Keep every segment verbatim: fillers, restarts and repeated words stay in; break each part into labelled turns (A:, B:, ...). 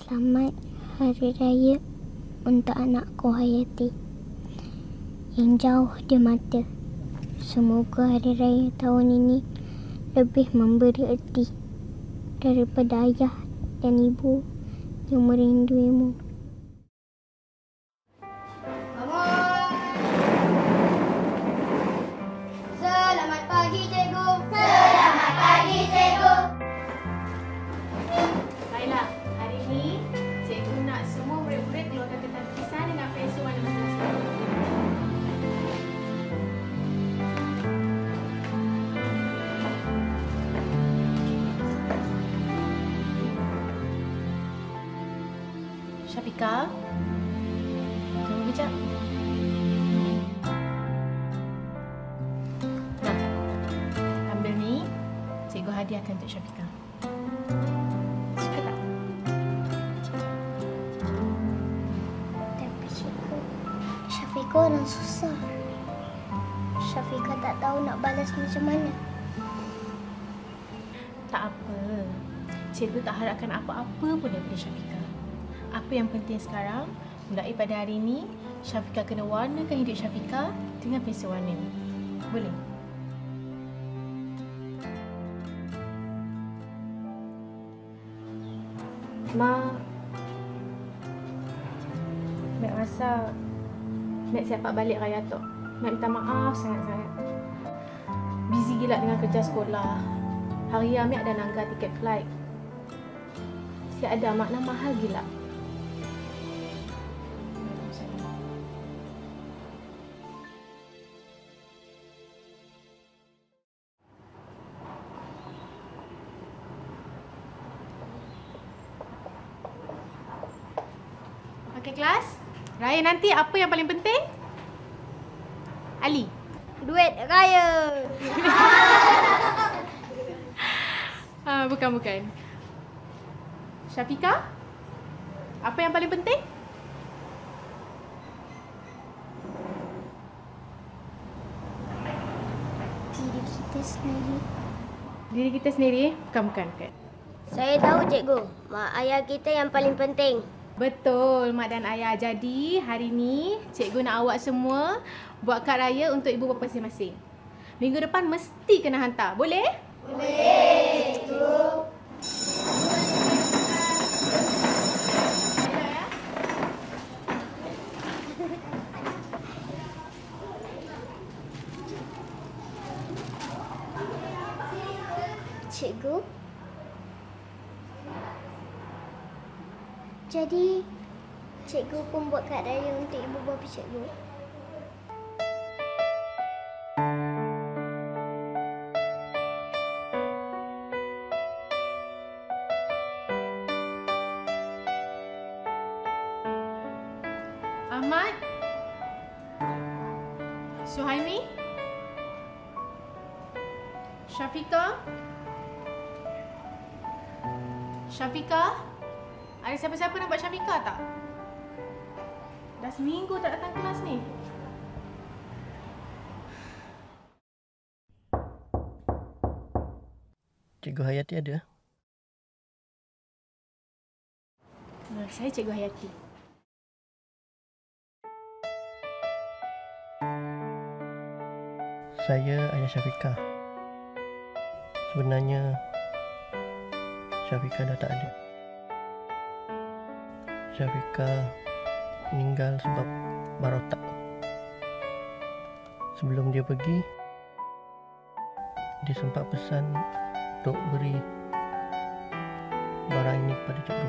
A: Selamat Hari Raya untuk anakku Hayati yang jauh di mata. Semoga Hari Raya tahun ini lebih memberi erti daripada ayah dan ibu yang merinduimu.
B: Selamat pagi, Cikgu. Selamat pagi, Cikgu.
C: Baiklah, hari ini Cikgu nak semua murid-murid keluarkan kertas tulisan dengan pensel warna masing-masing. Syafika, tunggu kejap. Nah, ambil ni. Cikgu hadiahkan untuk Syafika. Suka tak?
A: Tapi Cikgu, Syafika orang susah. Syafika tak tahu nak balas macam mana.
C: Tak apa. Cikgu tak harapkan apa-apa pun daripada Syafika. Apa yang penting sekarang, mulai pada hari ini, Syafika kena warnakan hidup Syafika dengan pensel warna ni. Boleh? Ma, Mek rasa Mek siap balik raya tu. Mek minta maaf sangat-sangat. Busy gila dengan kerja sekolah. Hari Mek ada nanggar tiket flight. Siap ada makna mahal gila. Okey kelas, raya nanti apa yang paling penting? Ali.
B: Duit raya.
C: Ah, bukan bukan. Syafika, apa yang paling penting?
A: Diri kita sendiri.
C: Diri kita sendiri? Bukan bukan bukan.
B: Saya tahu, Cikgu. Mak ayah kita yang paling penting.
C: Betul, Mak dan Ayah. Jadi, hari ni cikgu nak awak semua buat kad raya untuk ibu bapa masing-masing. Minggu depan mesti kena hantar. Boleh?
B: Boleh, Cikgu.
A: Cikgu, jadi cikgu pun buat kad raya untuk ibu bapa cikgu.
C: Ahmad, Suhaimi, Syafika, Syafika, ada siapa-siapa nak buat Syafika tak? Dah seminggu tak datang kelas ni.
D: Cikgu Hayati ada?
C: Nah, saya Cikgu Hayati.
D: Saya ayah Syafika. Sebenarnya Syafika dah tak ada. Syafika meninggal sebab barotak. Sebelum dia pergi, dia sempat pesan untuk beri barang ini kepada cikgu.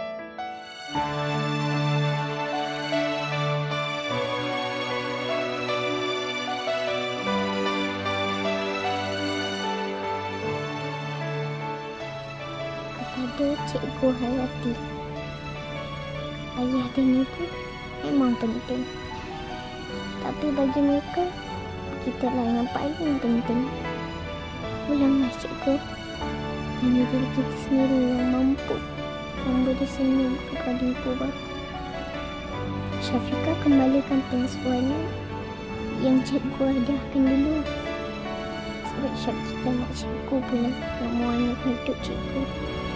A: Kepada Cikgu Hayati, ayah dan ibu memang penting. Tapi bagi mereka, kita lah yang paling penting. Ulanglah Cikgu, hanya diri kita sendiri yang mampu memberi senyum kepada ibu bapa. Syafika kembalikan pensel warna yang cikgu hadiahkan dulu. Sebab Syafika nak cikgu pula yang mewarnakan hidup cikgu.